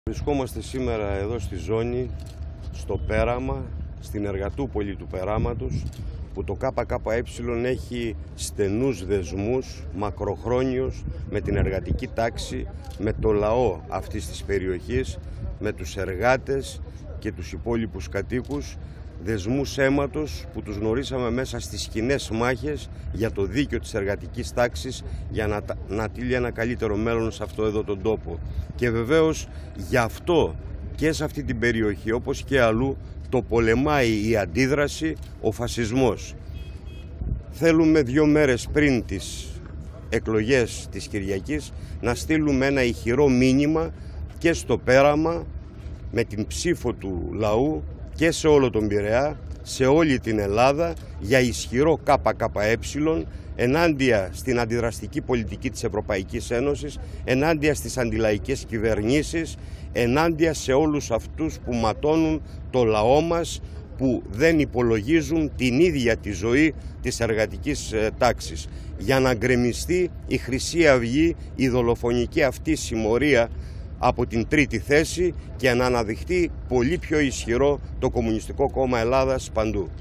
Βρισκόμαστε σήμερα εδώ στη ζώνη, στο πέραμα, στην Εργατούπολη του Περάματος, που το ΚΚΕ έχει στενούς δεσμούς, μακροχρόνιους, με την εργατική τάξη, με το λαό αυτής της περιοχής, με τους εργάτες και τους υπόλοιπους κατοίκους, δεσμούς αίματος που τους γνωρίσαμε μέσα στις κοινές μάχες για το δίκαιο της εργατικής τάξης, για να τύλει ένα καλύτερο μέλλον σε αυτό εδώ τον τόπο. Και βεβαίως γι' αυτό και σε αυτή την περιοχή, όπως και αλλού, το πολεμάει η αντίδραση, ο φασισμός. Θέλουμε 2 μέρες πριν τις εκλογές της Κυριακής να στείλουμε ένα ηχηρό μήνυμα και στο πέραμα με την ψήφο του λαού και σε όλο τον Πειραιά, σε όλη την Ελλάδα, για ισχυρό ΚΚΕ ενάντια στην αντιδραστική πολιτική της Ευρωπαϊκής Ένωσης, ενάντια στις αντιλαϊκές κυβερνήσεις, ενάντια σε όλους αυτούς που ματώνουν το λαό μας, που δεν υπολογίζουν την ίδια τη ζωή της εργατικής τάξης. Για να γκρεμιστεί η Χρυσή Αυγή, η δολοφονική αυτή συμμορία από την 3η θέση, και να αναδειχθεί πολύ πιο ισχυρό το Κομμουνιστικό Κόμμα Ελλάδας παντού.